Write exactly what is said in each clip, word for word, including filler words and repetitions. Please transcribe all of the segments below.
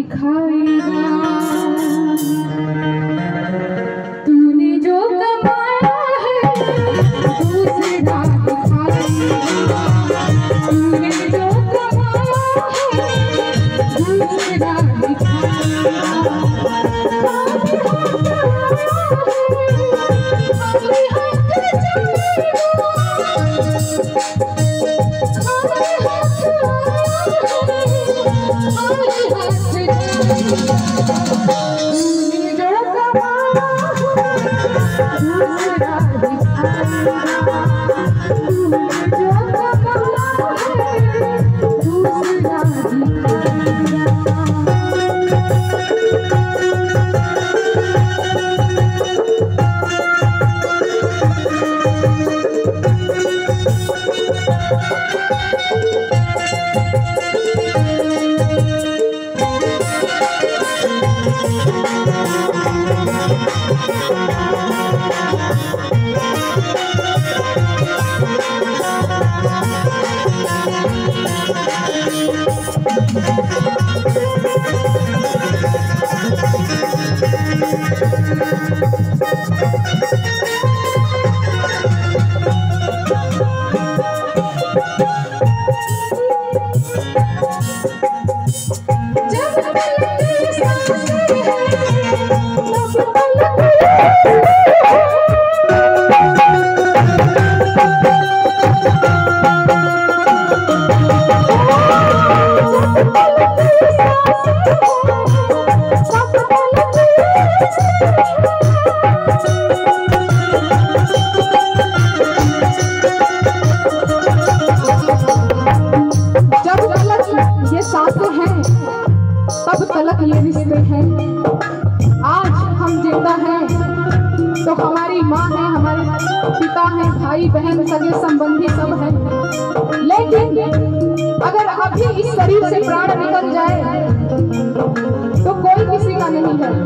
दिखाएगा। तूने जो कमाया है दूसरा दिखाएगा। तूने जो कमाया है दूसरा तलक ये रिश्ते हैं। आज हम जिंदा हैं तो हमारी माँ है, हमारे पिता हैं, भाई बहन सगे संबंधी सब हैं। लेकिन अगर अभी इस शरीर से प्राण निकल जाए तो कोई किसी का नहीं है।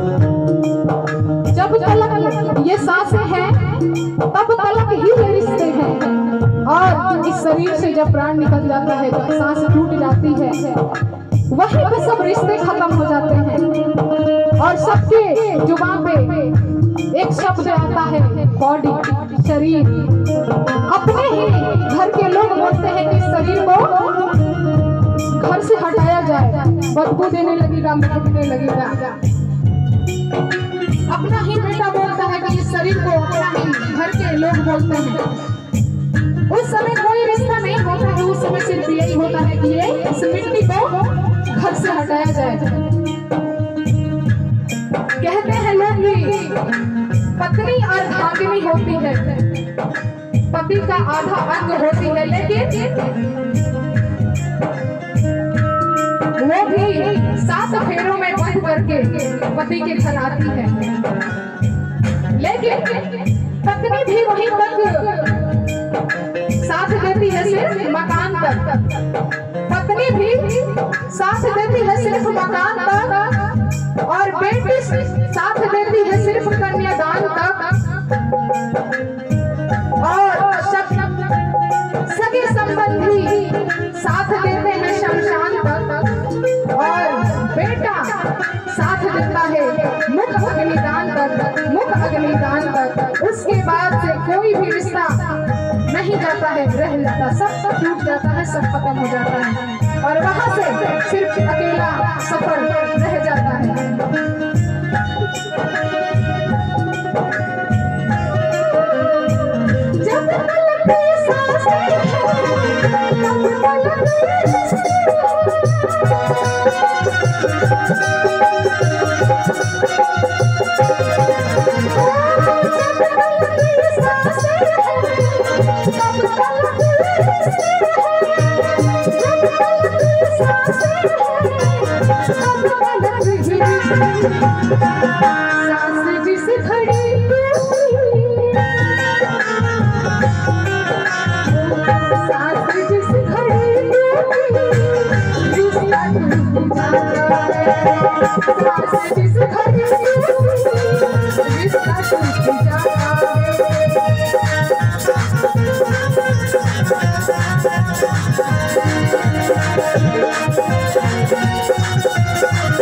जब तलक ये सांसें हैं तब तलक ही ये रिश्ते हैं। और इस शरीर से जब प्राण निकल जाता है, जब सांस टूट जाती है, वहीं पे सब रिश्ते खत्म हो जाते हैं। और सबके जुबान पे एक शब्द आता है, बॉडी, शरीर। अपने ही घर के लोग बोलते हैं कि शरीर को घर से हटाया जाए, बदबू देने लगेगा, मिटने लगेगा। अपना ही बेटा बोलता है कि इस शरीर को अपना ही घर के लोग बोलते हैं। उस समय कोई रिश्ता नहीं होता है, उस समय सिर्फ यही होता है कि ये इस मिट्टी को घर से हटाया जाए। कहते हैं लोग कि पत्नी अर्धांगिनी होती है, पति का आधा अंग होती है, लेकिन वो भी सात फेरों में बंध करके पति के घर आती है। लेकिन पत्नी भी वहीं तक साथ देती है, सिर्फ मकान तक। पत्नी भी साथ देती है सिर्फ मकान तक, और बेटी साथ देती है सिर्फ कन्यादान तक। और सगे संबंधी साथ देते हैं शमशान तक, और बेटा साथ देता है मुख अग्निदान तक, मुख अग्निदान तक। उसके बाद से कोई भी रिश्ता नहीं जाता है, रह जाता, सब टूट जाता है, सब खत्म हो जाता है, और वहां से सिर्फ अकेला सफर रह जाता है। जब तलक सांसें तब तलक सांस जिस घड़ी सांस जिस घड़ी रिश्ता टूट जाता है। सांस जिस घड़ी रिश्ता टूट जाता है।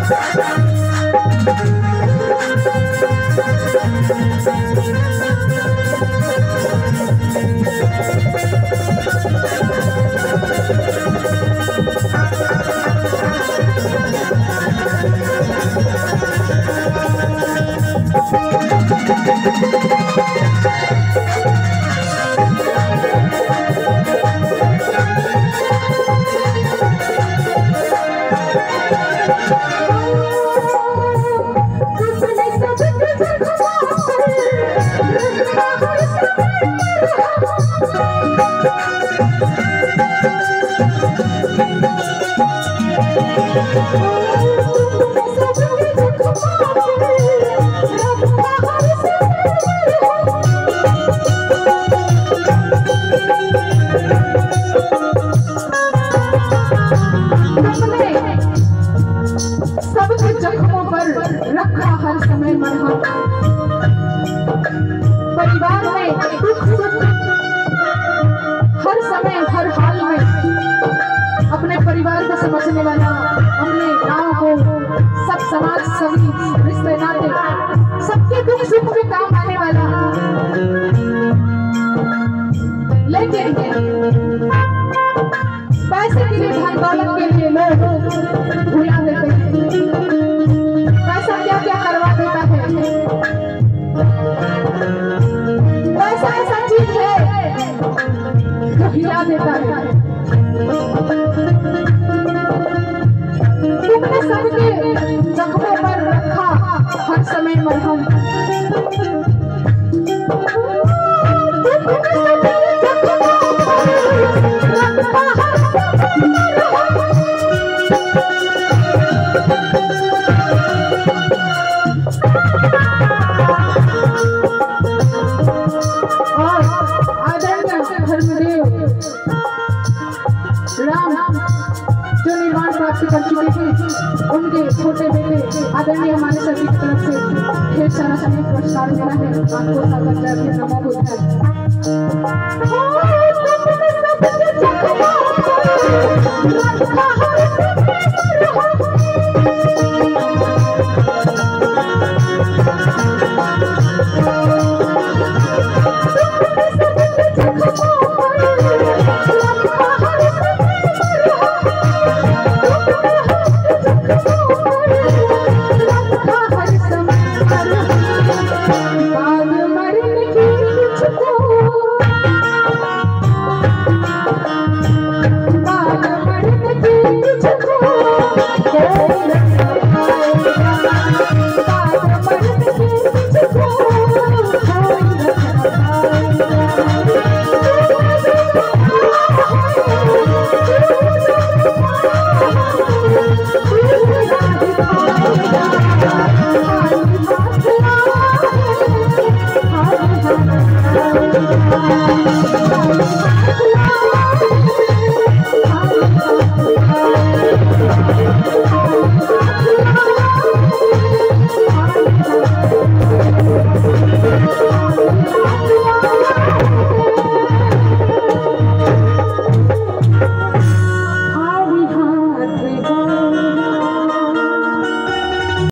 सबके जख्मों पर रखा हर समय मरहम। परिवार में दुख सुख हर समय हर हाल में अपने परिवार को समझने वाला, अपने गांव को, सब समाज, सभी रिश्ते नाते, सबके दुख सुख में काम आने वाला। लेकिन पैसे के लिए, धन दौलत के लिए लोग भुला देते हैं। पैसा क्या क्या करवा देता है। पैसा ऐसा चीज है जो हिला देता है। तुमने सबके जख्मों पर रखा हर समय मरहम। जो निर्माण प्राप्त कर चुके थे, उनके छोटे बेटे आदरणीय हमारे सभी की तरफ से ढेर सारा समय पुरस्कार मिला है। आपको सादर नमो बुद्धाय।